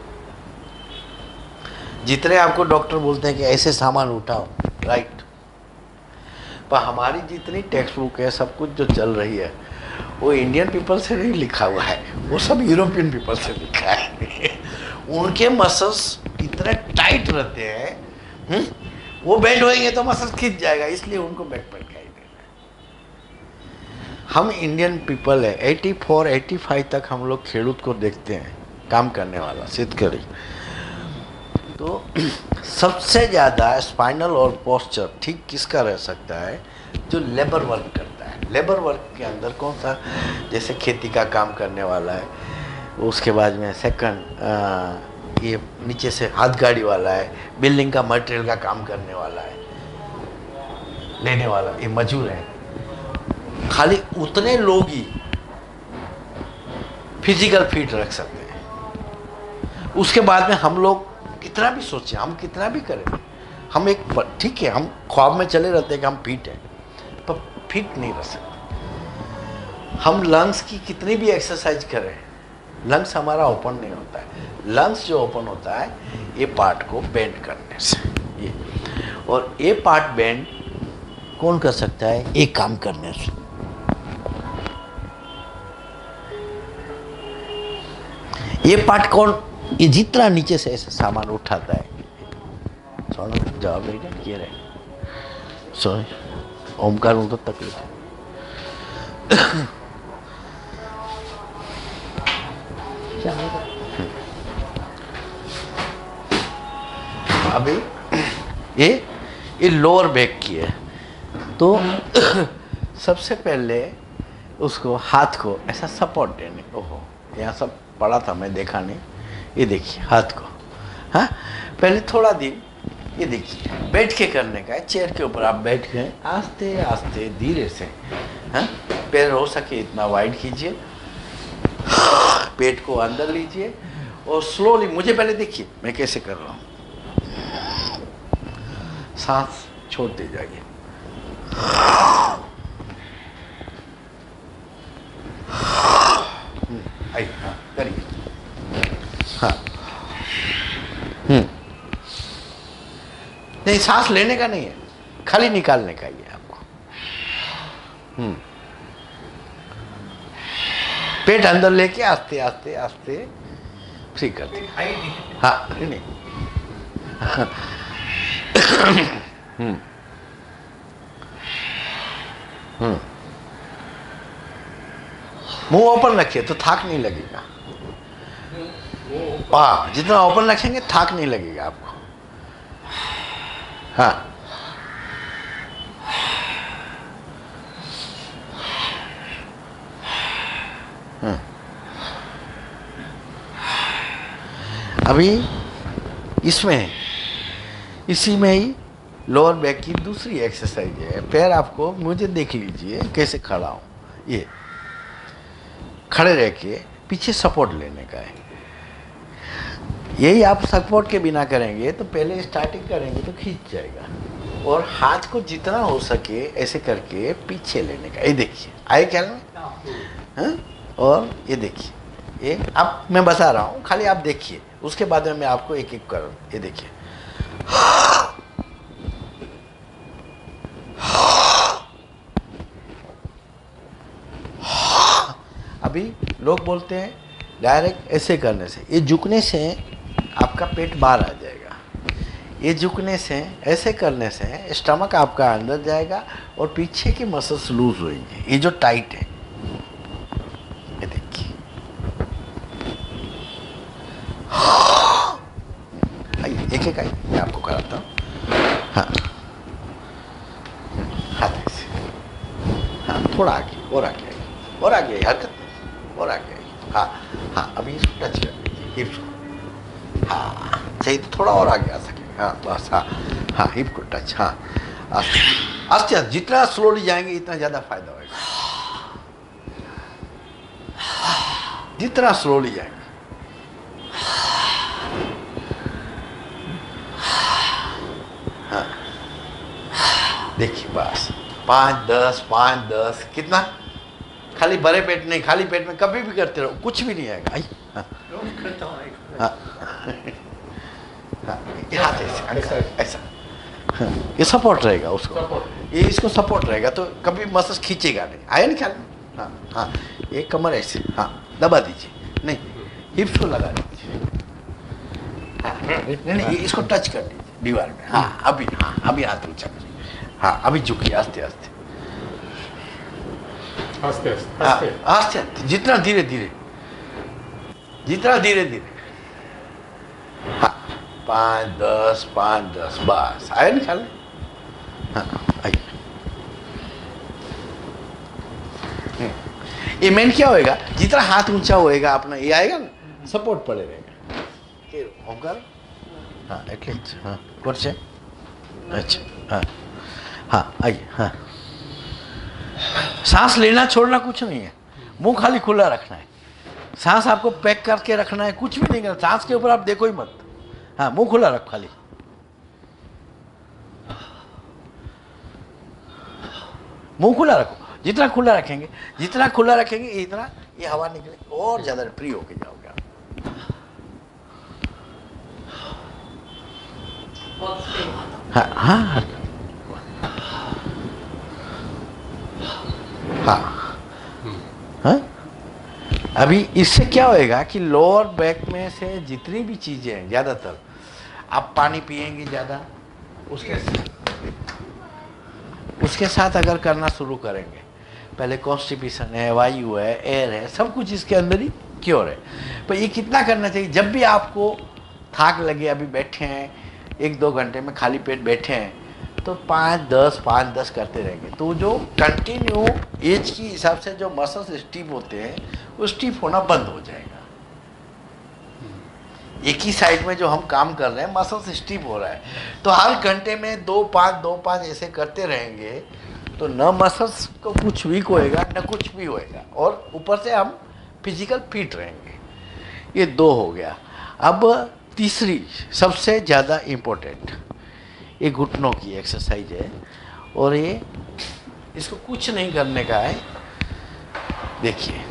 जितने आपको डॉक्टर बोलते हैं कि ऐसे सामान उठाओ, राइट, पर हमारी जितनी टेक्स्ट बुक है, सब कुछ जो चल रही है, वो इंडियन पीपल से नहीं लिखा हुआ है, वो सब यूरोपियन पीपल से लिखा है। उनके मसल्स इतने टाइट रहते हैं, वो बेंड होएंगे तो मसल्स खींच जाएगा, इसलिए उनको बैक पेन दिखाई देना है। हम इंडियन पीपल है, 84 85 तक हम लोग खेडूत को देखते हैं, काम करने वाला शेतकरी। तो सबसे ज़्यादा स्पाइनल और पोस्चर ठीक किसका रह सकता है, जो लेबर वर्क करता है। लेबर वर्क के अंदर कौन सा, जैसे खेती का काम करने वाला है, उसके बाद में सेकंड ये नीचे से हाथ गाड़ी वाला है, बिल्डिंग का मटेरियल का काम करने वाला है, लेने वाला, ये मजूर हैं। खाली उतने लोग ही फिजिकल फिट रख सकते हैं। उसके बाद में हम लोग कितना भी सोचें, हम कितना भी करें, हम एक ठीक है, हम ख्वाब में चले रहते हैं कि हम फिट हैं, पर फिट नहीं रह सकते। हम लंग्स की कितनी भी एक्सरसाइज करें, लंग्स हमारा ओपन नहीं होता है। लंग्स जो ओपन होता है ये पार्ट को बेंड करने से, ये, और ये पार्ट बेंड कौन कर सकता है? एक काम करने से। ये पार्ट कौन? ये जितना नीचे से ऐसे सामान उठाता है, जवाब नहीं रहे, सॉरी, ओमकार तो तकलीफ है। अभी ये लोअर बैक की है, तो सबसे पहले उसको हाथ को ऐसा सपोर्ट देने। ओहो, यहाँ सब पड़ा था, मैं देखा नहीं। ये देखिए हाथ को, हाँ, पहले थोड़ा दिन ये देखिए बैठ के करने का है। चेयर के ऊपर आप बैठ गए, आस्ते आस्ते धीरे से, हाँ, पैर हो सके इतना वाइड कीजिए, पेट को अंदर लीजिए और स्लोली, मुझे पहले देखिए मैं कैसे कर रहा हूँ। सांस छोड़ते जाइए, आइए, हाँ करिए, हाँ, नहीं सांस लेने का नहीं है, खाली निकालने का ही है आपको। पेट अंदर लेके आस्ते आस्ते आस्ते फ्री कर दिया। हाँ नहीं, मुंह ओपन रखिए तो थाक नहीं लगेगा। हाँ, जितना ओपन रखेंगे थाक नहीं लगेगा आपको। हाँ, अभी इसमें इसी में ही लोअर बैक की दूसरी एक्सरसाइज है। पैर आपको, मुझे देख लीजिए कैसे खड़ा हूँ, ये खड़े रह के पीछे सपोर्ट लेने का है। यही आप सपोर्ट के बिना करेंगे तो पहले स्टार्टिंग करेंगे तो खींच जाएगा, और हाथ को जितना हो सके ऐसे करके पीछे लेने का। ये देखिए, आए ख्याल में? हाँ, और ये देखिए, ये अब मैं बता रहा हूँ, खाली आप देखिए, उसके बाद में मैं आपको एक एक कर, ये देखिए, अभी लोग बोलते हैं डायरेक्ट ऐसे करने से, ये झुकने से आपका पेट बाहर आ जाएगा, ये झुकने से, ऐसे करने से स्टमक आपका अंदर जाएगा और पीछे की मसल्स लूज होंगे, ये जो टाइट है। ये देखिए, आइए एक एक आइए, मैं आपको कराता हूँ। हाँ, हाथ ऐसे, हाँ, थोड़ा आगे, और आगे आइए, और आगे आइए, हरकत नहीं, और आगे आइए। हाँ हाँ, अभी इसको टच कर लीजिए, हिप्स को। हाँ, चाहिए तो थोड़ा और आगे आ सकेगा। हाँ बस, हाँ हाँ, हिप को टच। हाँ, आस्ते आस्ते, जितना स्लोली जाएंगे इतना ज़्यादा फायदा होगा। जितना स्लोली जाएंगे, हाँ, देखिए बस 5-10 5-10, कितना, खाली भरे पेट नहीं, खाली पेट में कभी भी करते रहो, कुछ भी नहीं आएगा। आई, हाँ, हाँ, हाँ, ये हाथ ऐसे ऐसा, हाँ, ये सपोर्ट रहेगा उसको, ये इसको सपोर्ट रहेगा तो कभी मसल्स खींचेगा नहीं। आया नहीं ख्याल में? हाँ हाँ, ये कमर ऐसे, हाँ, दबा दीजिए, नहीं, हिप्स को लगा दीजिए। हाँ, नहीं नहीं, इसको टच कर दीजिए दीवार में। हाँ अभी, हाँ अभी हाथ ऊंचा करिए। हाँ, अभी झुकिए आस्ते आस्ते, आस्ते आस्ते, आस्ते आस्ते, जितना धीरे धीरे, जितना धीरे धीरे। हाँ, 5-10 5-10, बस। आया नहीं ख्याल? हाँ, आइए। ये मेन क्या होएगा, जितना हाथ ऊंचा होएगा अपना, ये आएगा ना, सपोर्ट पड़े रहेगा। ओमकार, हाँ एटलीस्ट, हाँ करछे, अच्छा, हाँ हाँ, आइए। हाँ, सांस लेना छोड़ना कुछ नहीं है, मुंह खाली खुला रखना है, सांस आपको पैक करके रखना है, कुछ भी नहीं करना, सांस के ऊपर आप देखो ही मत। हाँ, मुंह खुला रखो खाली। मुंह खुला रखो, जितना खुला रखेंगे इतना ये हवा निकले और ज्यादा फ्री होके जाओगे आप। हाँ हाँ हाँ हाँ। अभी इससे क्या होएगा कि लोअर बैक में से जितनी भी चीजें हैं, ज्यादातर आप पानी पिएंगे ज्यादा, उसके साथ अगर करना शुरू करेंगे, पहले कॉन्स्टिपेशन है, वायु है, एयर है, सब कुछ इसके अंदर ही क्योर है। पर ये कितना करना चाहिए? जब भी आपको थाक लगे, अभी बैठे हैं 1-2 घंटे में खाली पेट बैठे हैं, तो 5-10 करते रहेंगे, तो जो कंटिन्यू एज की हिसाब से जो मसल्स स्टीफ होते हैं वो स्टीफ होना बंद हो जाएगा। एक ही साइड में जो हम काम कर रहे हैं मसल्स स्टीफ हो रहा है, तो हर घंटे में 2-5 ऐसे करते रहेंगे, तो न मसल्स को कुछ वीक होएगा न कुछ भी होएगा, और ऊपर से हम फिजिकल फिट रहेंगे। ये 2 हो गया। अब तीसरी सबसे ज़्यादा इम्पोर्टेंट, ये घुटनों की एक्सरसाइज है, और ये इसको कुछ नहीं करने का है। देखिए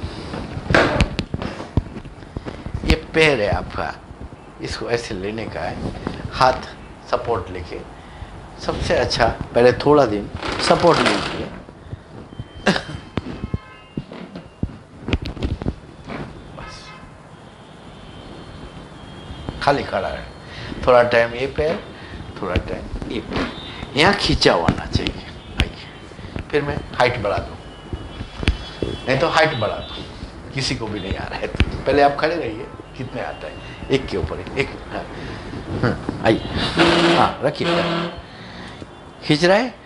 ये पैर है आपका, इसको ऐसे लेने का है, हाथ सपोर्ट लेके। सबसे अच्छा पहले थोड़ा दिन सपोर्ट लीजिए, बस खाली खड़ा है, थोड़ा टाइम ये पैर, थोड़ा टाइम ये पैर, यहाँ खींचा हुआ आना चाहिए। आइए, फिर मैं हाइट बढ़ा दूँ, नहीं तो हाइट बढ़ा दूँ, किसी को भी नहीं आ रहा है तो पहले आप खड़े रहिए, कितने आता है, एक के ऊपर एक। हाँ आइए, हाँ रखिए, खींच रहा है,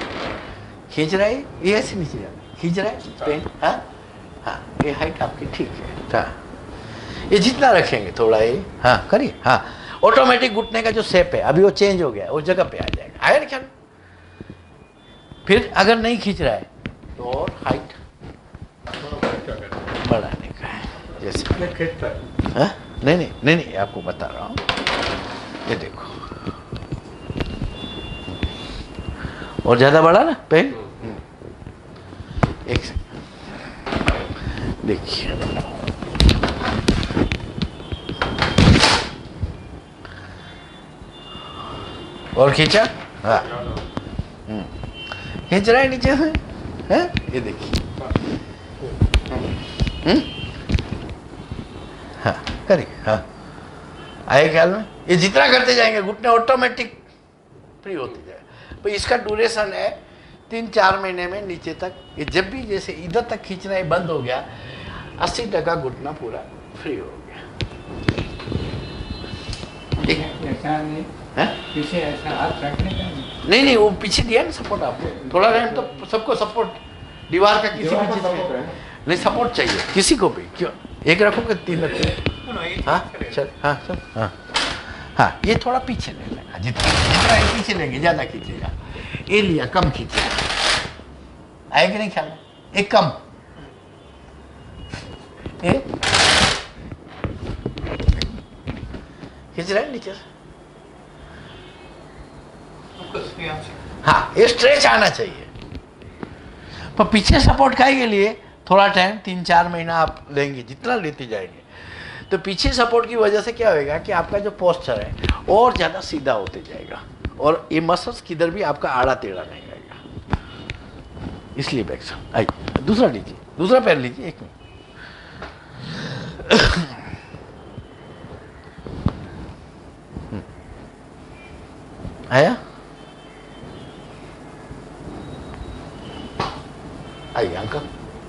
ये ऐसे नीचे जा रहा है, खींच रहा है पेन। हाँ हाँ, ये हाइट आपकी ठीक है। हाँ, ये जितना रखेंगे थोड़ा ये, हाँ करिए। हाँ, ऑटोमेटिक घुटने का जो शेप है अभी वो चेंज हो गया है, उस जगह पे आ जाएगा। आया ना ख्याल? फिर अगर नहीं खींच रहा है तो और हाइट बढ़ाने का है, जैसे हाँ? नहीं आपको बता रहा हूँ, ये देखो, और ज्यादा बढ़ा ना पेन। एक सेकंड देखिए, और खींचा। हाँ, खींच रहा है नीचे से, है ये देखिए। हाँ करिए। हाँ आए ख्याल में? ये जितना करते जाएंगे घुटने ऑटोमेटिक फ्री होते जाएगा। तो इसका ड्यूरेशन है 3-4 महीने में नीचे तक। ये जब भी जैसे इधर तक खींचना ही बंद हो गया, 80% घुटना पूरा फ्री हो गया। पीछे ऐसा हाथ रखने का नहीं, वो पीछे दिया ना सपोर्ट आपको, थोड़ा टाइम तो सबको सपोर्ट, दीवार का किसी भी चीज में नहीं सपोर्ट चाहिए, किसी को भी। क्यों एक रखोगे 3 रखोगे? हाँ चल, हाँ चल, हाँ हाँ, ये थोड़ा पीछे ले लेना, जितना ये पीछे लेंगे ज्यादा खींचेगा। ये लिया, कम खींचेगा, आएगा नहीं ख्याल में? एक कम, खींच रहा है नीचे से। हाँ, ये स्ट्रेच आना चाहिए। पर पीछे सपोर्ट के लिए थोड़ा टाइम 3-4 महीना आप लेंगे, जितना लेते जाएंगे तो पीछे सपोर्ट की वजह से क्या होएगा कि आपका जो पोस्चर है और ज़्यादा सीधा होते जाएगा, और ये मसल्स किधर भी आपका आड़ा टेढ़ा नहीं आएगा, इसलिए बैक साइड। आइए, दूसरा लीजिए, दूसरा पैर लीजिए, 1 मिनट। आया? आइए अंकल।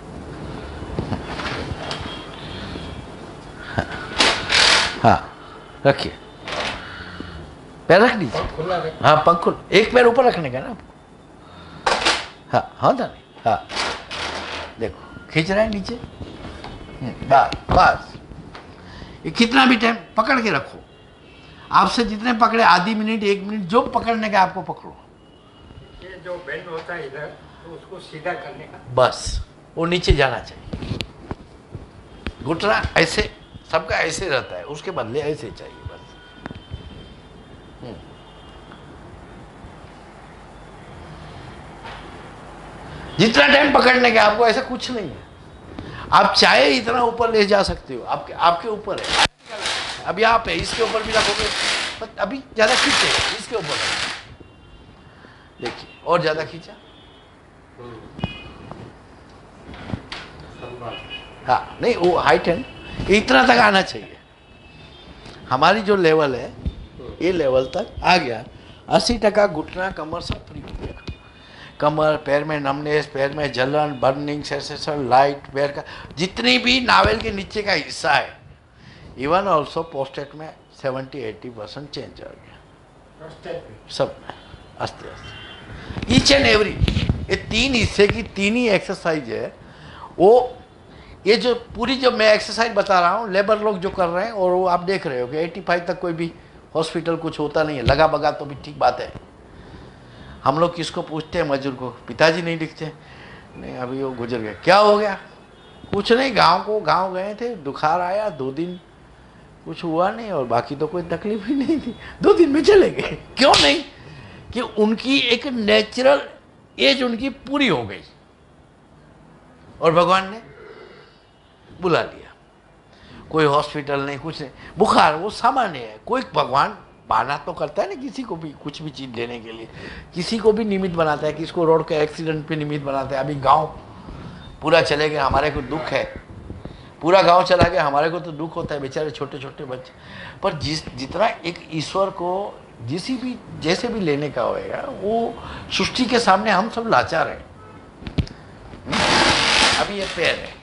हाँ रखिए, पैर रख दीजिए। हाँ पंख खुल, एक पैर ऊपर रखने का ना आपको। हाँ हाँ था नहीं। हाँ देखो, खींच रहा है नीचे, बस। ये कितना भी टाइम पकड़ के रखो, आपसे जितने पकड़े, आधी मिनट 1 मिनट, जो पकड़ने का आपको पकड़ो। ये जो बेंड होता है इधर, तो उसको सीधा करने का, बस वो नीचे जाना चाहिए। घुटना ऐसे, सबका ऐसे रहता है, उसके बदले ऐसे चाहिए बस। जितना टाइम पकड़ने का आपको, ऐसा कुछ नहीं है। आप चाहे इतना ऊपर ले जा सकते हो, आपके आपके ऊपर है। अब यहाँ पे इसके ऊपर भी रखोगे, पर अभी ज्यादा खींचे, इसके ऊपर देखिए, और ज्यादा खींचा। हाँ नहीं, वो हाइट है ना, इतना तक आना चाहिए। हमारी जो लेवल है, ये लेवल तक आ गया, 80% घुटना कमर सब फ्री हो गया। कमर, पैर में नमनेस, पैर में जलन, बर्निंग सेंसेशन, लाइट, पैर का जितनी भी नावेल के नीचे का हिस्सा है, इवन ऑल्सो पोस्टेट में 70-80% चेंज आ गया सब में, आस्ते आस्ते, ईच एंड एवरी। ये 3 हिस्से की 3 ही एक्सरसाइज है। वो ये जो पूरी जो मैं एक्सरसाइज बता रहा हूँ, लेबर लोग जो कर रहे हैं, और वो आप देख रहे हो कि 85 तक कोई भी हॉस्पिटल कुछ होता नहीं है, लगा बगा तो भी ठीक बात है। हम लोग किसको पूछते हैं, मजदूर को, पिताजी नहीं दिखते, नहीं अभी वो गुजर गए, क्या हो गया, कुछ नहीं, गांव गए थे, बुखार आया, 2 दिन कुछ हुआ नहीं, और बाकी तो कोई तकलीफ ही नहीं थी, 2 दिन में चले गए। क्यों नहीं, कि उनकी एक नेचुरल एज उनकी पूरी हो गई, और भगवान ने बुला लिया। कोई हॉस्पिटल नहीं, कुछ नहीं, बुखार वो सामान्य है। कोई भगवान बहाना तो करता है ना, किसी को भी कुछ भी चीज़ लेने के लिए, किसी को भी निमित्त बनाता है, किसको रोड के एक्सीडेंट पे निमित्त बनाता है। अभी गांव पूरा चले गए, हमारे को दुख है, पूरा गांव चला गया, हमारे को तो दुख होता है, बेचारे छोटे छोटे बच्चे। पर जितना एक ईश्वर को जैसे भी लेने का होएगा, वो सृष्टि के सामने हम सब लाचार हैं। अभी ये पैर है,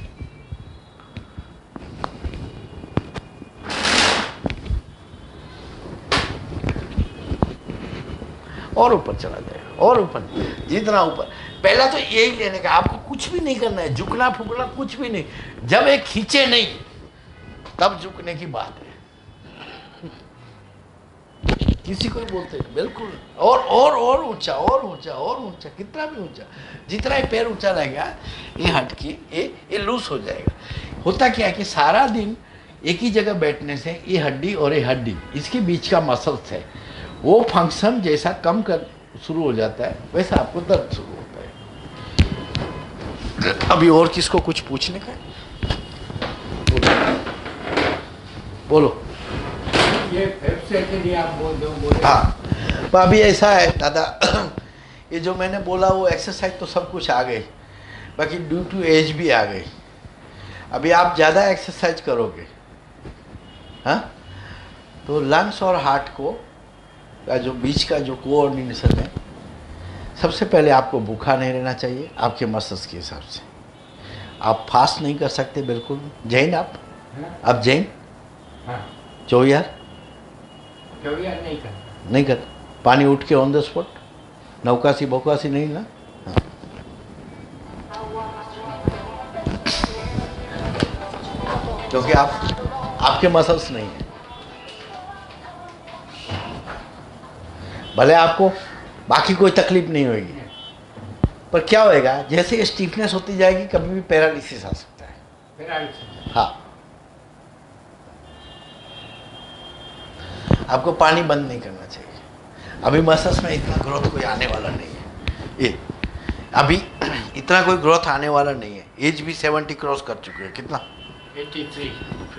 और ऊपर चला जाएगा, और ऊपर, जितना ऊपर। पहला तो यही लेने का, आपको कुछ भी नहीं करना है, झुकना फुकना कुछ भी नहीं। जब एक खींचे नहीं, तब झुकने की बात है। किसी को बोलते हैं बिल्कुल, और ऊंचा, और ऊंचा, और ऊंचा, कितना भी ऊंचा, जितना ही पैर ऊंचा रहेगा, ये हट के ये लूज हो जाएगा। होता क्या है कि सारा दिन एक ही जगह बैठने से ये हड्डी और ये हड्डी, इसके बीच का मसल्स है, वो फंक्शन जैसा कम कर शुरू हो जाता है, वैसा आपको दर्द शुरू होता है। अभी और किसको कुछ पूछने का है? बोलो। ये फेफड़े के लिए आप बोल दो, बोले। हाँ, तो अभी ऐसा है दादा, ये जो मैंने बोला वो एक्सरसाइज तो सब कुछ आ गई, बाकी ड्यू टू एज भी आ गई। अभी आप ज़्यादा एक्सरसाइज करोगे, हाँ, तो लंग्स और हार्ट को का जो बीच का जो कोऑर्डिनेशन है, सबसे पहले आपको भूखा नहीं रहना चाहिए आपके मसल्स के हिसाब से। आप फास्ट नहीं कर सकते बिल्कुल। जैन आप जैन? हाँ। चौयार नहीं कर। पानी उठ के ऑन द स्पॉट, नौकासी बोकासी नहीं ना। हाँ। क्योंकि आपके मसल्स नहीं है। भले आपको बाकी कोई तकलीफ नहीं होगी, पर क्या होएगा, जैसे स्टीफनेस होती जाएगी, कभी भी पैरालिसिस आ सकता है। हाँ, आपको पानी बंद नहीं करना चाहिए। अभी मसल्स में इतना ग्रोथ कोई आने वाला नहीं है, ये अभी इतना कोई ग्रोथ आने वाला नहीं है। एज भी 70 क्रॉस कर चुके हैं। कितना? 83।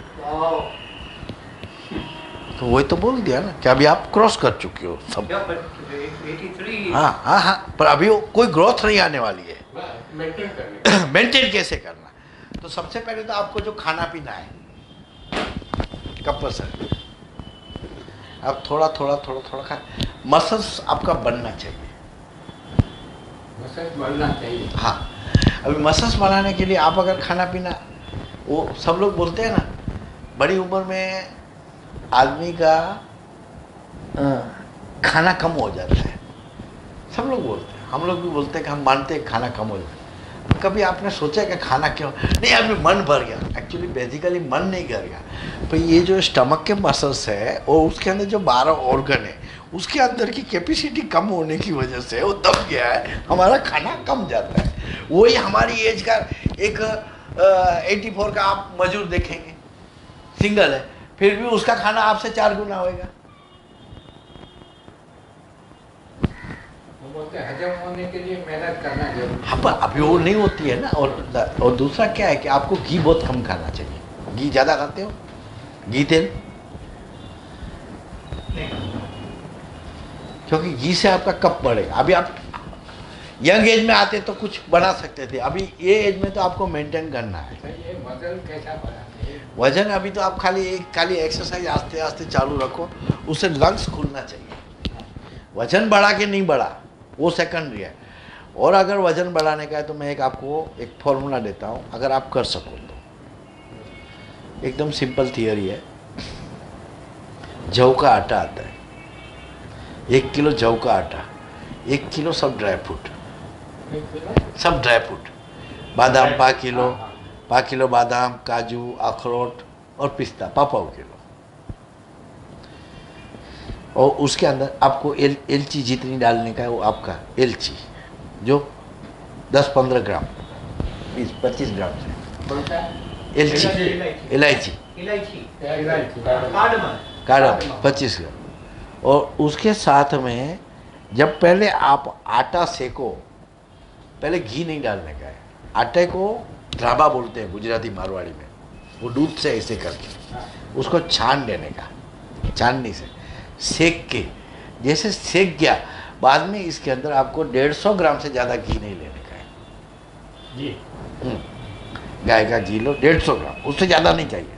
तो वही तो बोल दिया ना कि अभी आप क्रॉस कर चुके हो सब। 83। हाँ, पर अभी वो कोई ग्रोथ नहीं आने वाली है। मेंटेन कैसे करना? तो सबसे पहले तो आपको जो खाना पीना है कंपल्सरी, अब थोड़ा खा। मसल्स आपका बनना चाहिए। मसल्स बनना चाहिए। हाँ, अभी मसल्स बनाने के लिए आप अगर खाना पीना, वो सब लोग बोलते हैं ना, बड़ी उम्र में आदमी का खाना कम हो जाता है। सब लोग बोलते हैं, हम लोग भी बोलते हैं कि हम मानते हैं खाना कम हो जाता है। कभी आपने सोचा कि खाना क्यों नहीं? अभी मन भर गया। एक्चुअली बेसिकली मन नहीं भर गया, पर ये जो स्टमक के मसल्स है और उसके अंदर जो 12 ऑर्गन है, उसके अंदर की कैपेसिटी कम होने की वजह से वो दब गया है, हमारा खाना कम जाता है। वही हमारी एज का एक 84 का आप मजदूर देखेंगे, सिंगल है, फिर भी उसका खाना आपसे 4 गुना होएगा। वो बोलते हैं हजम होने के लिए मेहनत करना जरूरी है। हाँ, पर अभी वो नहीं होती है ना। और दूसरा क्या है कि आपको घी बहुत कम खाना चाहिए। घी ज़्यादा खाते हो? घी तेल? क्योंकि घी से आपका कफ बढ़ेगा। अभी आप यंग एज में आते तो कुछ बना सकते थे, अभी ये एज में तो आपको मेंटेन करना है। ये वजन कैसा बढ़ाते हैं? वजन अभी तो आप खाली एक्सरसाइज आस्ते आस्ते चालू रखो, उससे लंग्स खुलना चाहिए। वजन बढ़ा के नहीं बढ़ा, वो सेकेंडरी है। और अगर वजन बढ़ाने का है तो मैं आपको एक फॉर्मूला देता हूँ, अगर आप कर सको तो। एकदम सिंपल थियरी है। जौ का आटा आता है, 1 किलो जौ का आटा, 1 किलो सब ड्राई फ्रूट, सब ड्राई फ्रूट, बादाम पा किलो बादाम, काजू, अखरोट और पिस्ता पाव किलो। और उसके अंदर आपको एलची जितनी डालने का है वो आपका एलची, जो 10-15 ग्राम, 20-25 ग्राम से एलची, इलायची कार्डमम 25 ग्राम। और उसके साथ में जब पहले आप आटा सेको, पहले घी नहीं डालने का है। आटे को ड्राबा बोलते हैं गुजराती मारवाड़ी में। वो दूध से ऐसे करके उसको छान देने का, छाननी से सेक के, जैसे सेक गया, बाद में इसके अंदर आपको 150 ग्राम से ज़्यादा घी नहीं लेने का है। जी, गाय का घी लो 150 ग्राम, उससे ज़्यादा नहीं चाहिए।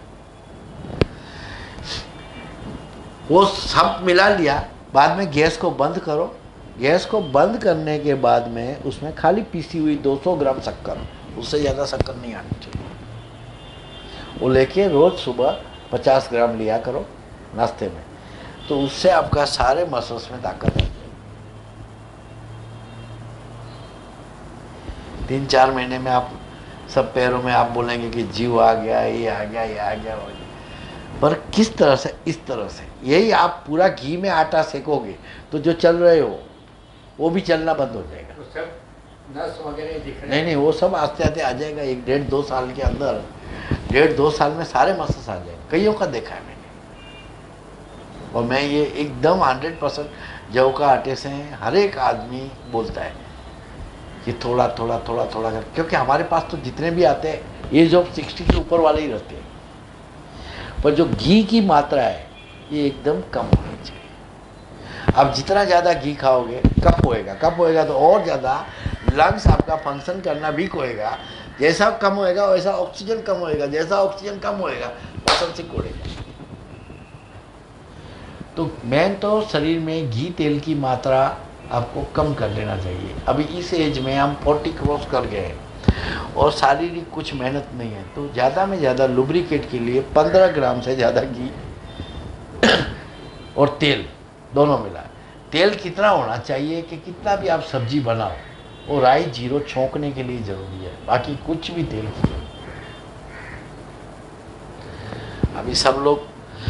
वो सब मिला लिया, बाद में गैस को बंद करो। गैस को बंद करने के बाद में उसमें खाली पीसी हुई 200 ग्राम शक्कर, उससे ज़्यादा शक्कर नहीं आनी चाहिए। वो लेके रोज़ सुबह 50 ग्राम लिया करो नाश्ते में, तो उससे आपका सारे मसल्स में ताकत आ जाएगी। 3-4 महीने में आप सब पैरों में आप बोलेंगे कि जीव आ गया, ये आ गया, ये आ गया, हो गया। पर किस तरह से? इस तरह से। यही आप पूरा घी में आटा सेकोगे तो जो चल रहे हो वो भी चलना बंद हो जाएगा। तो सब नस वगैरह दिख रहे हैं? नहीं, वो सब आस्ते आस्ते आ जाएगा। 1-1.5-2 साल के अंदर, 1.5-2 साल में सारे मसल्स आ जाएंगे। कईयों का देखा है मैंने। और मैं ये एकदम 100% जौ का आटे से हर एक आदमी बोलता है कि थोड़ा थोड़ा थोड़ा थोड़ा कर, क्योंकि हमारे पास तो जितने भी आते हैं ये जो 60 के ऊपर वाले ही रहते हैं। पर जो घी की मात्रा है ये एकदम कम होनी चाहिए। आप जितना ज़्यादा घी खाओगे कब होएगा तो और ज़्यादा लंग्स आपका फंक्शन करना वीक होएगा। जैसा कम होएगा वैसा ऑक्सीजन कम होएगा, जैसा ऑक्सीजन कम होएगा मसल से कोड़ेगा। तो मेन तो शरीर में घी तेल की मात्रा आपको कम कर लेना चाहिए। अभी इस एज में हम 40 क्रॉस कर गए हैं और शारीरिक कुछ मेहनत नहीं है, तो ज़्यादा में ज़्यादा लुब्रिकेट के लिए 15 ग्राम से ज़्यादा घी और तेल दोनों मिला। तेल कितना होना चाहिए कि कितना भी आप सब्जी बनाओ, वो राई जीरो छोंकने के लिए ज़रूरी है, बाकी कुछ भी तेल की। अभी सब लोग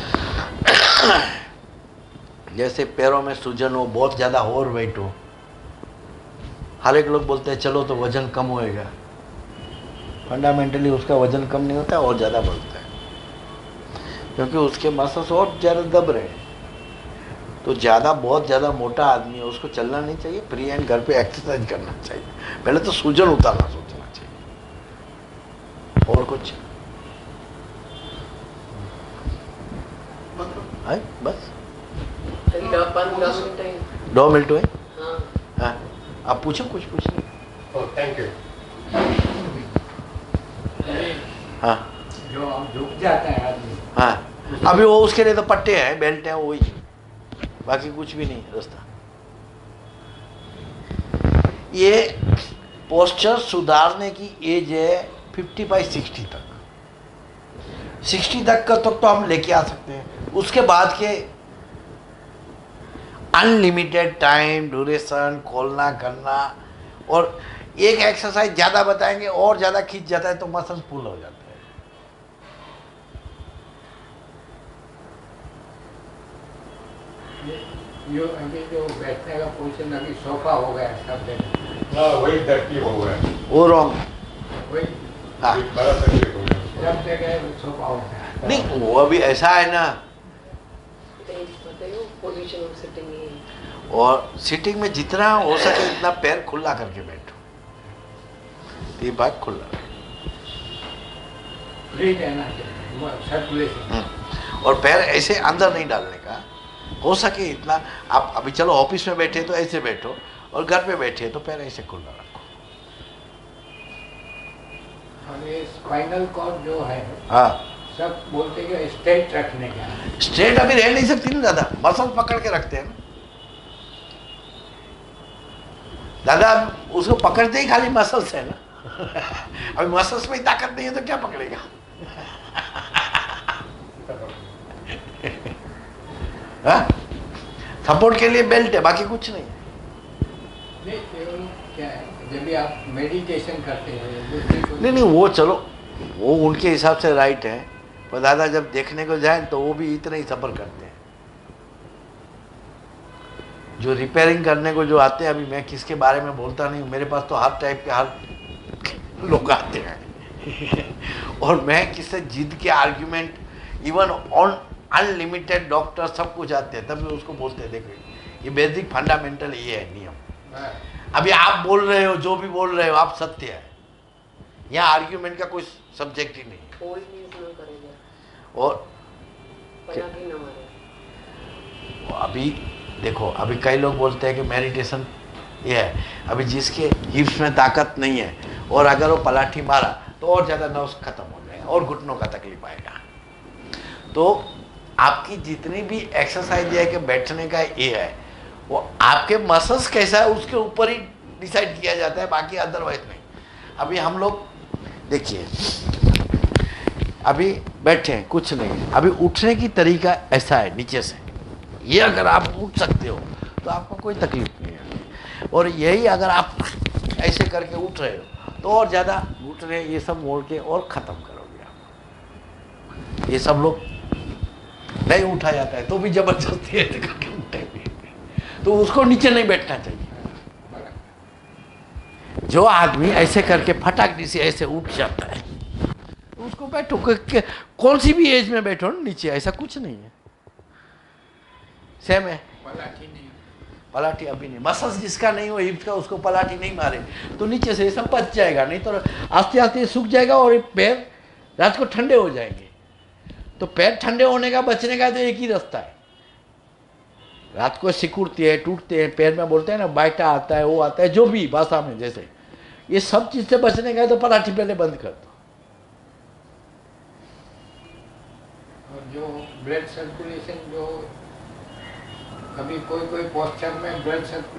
जैसे पैरों में सूजन हो, बहुत ज़्यादा ओवर वेट हो, हर एक लोग बोलते हैं चलो तो वज़न कम होएगा। फंडामेंटली उसका वज़न कम नहीं होता, और ज़्यादा बढ़ता है, क्योंकि उसके मसल्स और ज़्यादा दब रहे हैं। तो बहुत ज़्यादा मोटा आदमी है, उसको चलना नहीं चाहिए, फ्री हैंड घर पे एक्सरसाइज करना चाहिए। पहले तो सूजन उतारना सोचना चाहिए। और कुछ है? बस 2 मिनट हुए। हाँ, आप पूछो, कुछ पूछिए। Thank you. हाँ, जो झुक जाता है आदमी, हाँ, अभी वो उसके लिए तो पट्टे हैं, बेल्ट हैं, वही, बाकी कुछ भी नहीं रास्ता। ये पोस्चर सुधारने की एज है 55-60 तक। 60 तक का तो हम लेके आ सकते हैं। उसके बाद के अनलिमिटेड टाइम ड्यूरेशन, खोलना करना, और एक एक्सरसाइज ज़्यादा बताएंगे और ज़्यादा खींच जाता है तो मसल्स फुल हो जाता है। यो अभी जो बैठने का पोजीशन अभी सोफा हो गया सब जगह। हाँ, वही धरती हो गया। वो रॉन्ग। वही हाँ बड़ा तकलीफ हो गया। जब जगह सोफा होता है। नहीं, वो अभी ऐसा है ना, पोजीशन ऑफ सिटिंग और सिटिंग में जितना हो सके इतना पैर खुला करके बैठो, ये भाग खुला। फ्री रहना चाहिए, सर्कुलेशन। और पैर ऐसे अंदर नहीं डालने का, हो सके इतना। आप अभी चलो ऑफिस में बैठे तो ऐसे बैठो, और घर पे बैठे तो पैर ऐसे खुला रखो। और ये स्पाइनल कॉर्ड जो है, हाँ, सब बोलते हैं कि स्ट्रेट रखने का। स्ट्रेट अभी रह नहीं सकती ना दादा, मसल पकड़ के रखते हैं ना दादा, उसको पकड़ते ही खाली मसल्स है ना। अभी मसल्स में ही ताकत नहीं है तो क्या पकड़ेगा। हाँ? सपोर्ट के लिए बेल्ट है, बाकी कुछ नहीं। नहीं, केवल क्या है, जब भी आप मेडिटेशन करते हैं दूसरी कोई- नहीं, वो चलो, वो उनके हिसाब से राइट है, पर दादा जब देखने को जाए तो वो भी इतना ही सफर करते हैं। जो रिपेयरिंग करने को जो आते हैं, अभी मैं किसके बारे में बोलता नहीं हूँ, मेरे पास तो हर टाइप के हर लोग आते हैं। और मैं किससे जिद के argument, even on unlimited doctor सब कुछ आते हैं, तब भी उसको बोलते हैं देखो ये बेसिक फंडामेंटल ये है नियम। हाँ, अभी आप बोल रहे हो, जो भी बोल रहे हो आप सत्य है, यहाँ आर्ग्यूमेंट का कोई सब्जेक्ट ही नहीं है। कोई यूज ना करेगा, और पलक ही ना मारे। अभी देखो, अभी कई लोग बोलते हैं कि मेडिटेशन ये है, अभी जिसके हिप्स में ताकत नहीं है और अगर वो पलाठी मारा तो और ज़्यादा नर्व्स खत्म हो जाएगा और घुटनों का तकलीफ आएगा। तो आपकी जितनी भी एक्सरसाइज है कि बैठने का ये है, वो आपके मसल्स कैसा है उसके ऊपर ही डिसाइड किया जाता है, बाकी अदरवाइज नहीं। अभी हम लोग देखिए, अभी बैठे हैं कुछ नहीं, अभी उठने की तरीका ऐसा है नीचे से, ये अगर आप उठ सकते हो तो आपको कोई तकलीफ नहीं है। और यही अगर आप ऐसे करके उठ रहे हो तो और ज़्यादा घुटने ये सब मोड़ के और ख़त्म करोगे आप। ये सब लोग नहीं उठा जाता है तो भी जबरदस्ती ऐसे करके उठे भी, तो उसको नीचे नहीं बैठना चाहिए। जो आदमी ऐसे करके फटाक से ऐसे उठ जाता है उसको बैठो, कौन सी भी एज में बैठो ना नीचे, ऐसा कुछ नहीं है, सेम है। पलाठी नहीं। पलाठी अभी नहीं, मसल्स जिसका नहीं हो हिप्स का उसको पलाठी नहीं मारे तो नीचे से सब बच जाएगा, नहीं तो आस्ते आस्ते सूख जाएगा और पैर रात को ठंडे हो जाएंगे। तो पैर ठंडे होने का बचने का तो एक ही रास्ता है, रात को सिकुड़ती है टूटते हैं पैर में, बोलते हैं ना बाइटा आता है वो आता है, जो भी भाषा में जैसे, ये सब चीज़ से बचने का है तो पलाठी पहले बंद कर दो। और जो ब्लड सर्कुलेशन, जो कभी कोई पोस्चर में ब्लड सर्कुलेशन